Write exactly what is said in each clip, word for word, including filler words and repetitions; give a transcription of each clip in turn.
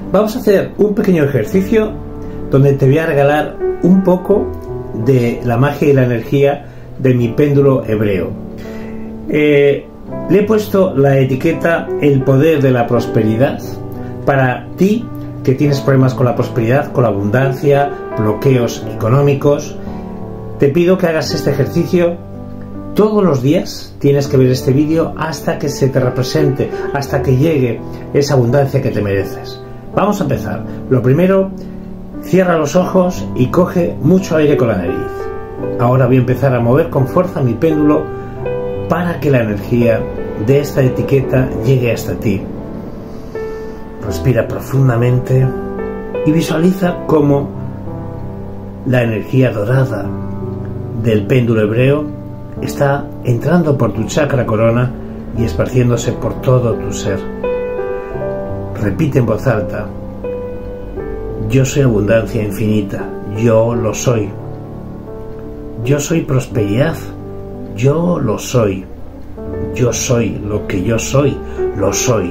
Vamos a hacer un pequeño ejercicio donde te voy a regalar un poco de la magia y la energía de mi péndulo hebreo. Eh, le he puesto la etiqueta El poder de la prosperidad para ti que tienes problemas con la prosperidad, con la abundancia, bloqueos económicos. Te pido que hagas este ejercicio todos los días. Tienes que ver este vídeo hasta que se te represente, hasta que llegue esa abundancia que te mereces. Vamos a empezar. Lo primero, cierra los ojos y coge mucho aire con la nariz. Ahora voy a empezar a mover con fuerza mi péndulo para que la energía de esta etiqueta llegue hasta ti. Respira profundamente y visualiza cómo la energía dorada del péndulo hebreo está entrando por tu chakra corona y esparciéndose por todo tu ser. Repite en voz alta: yo soy abundancia infinita, yo lo soy. Yo soy prosperidad, yo lo soy. Yo soy lo que yo soy, lo soy.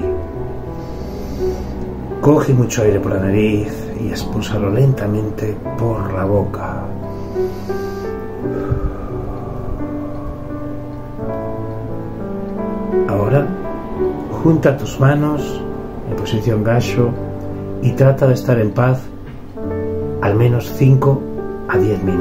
Coge mucho aire por la nariz y expúlsalo lentamente por la boca. Ahora, junta tus manos en posición gacho y trata de estar en paz al menos cinco a diez minutos.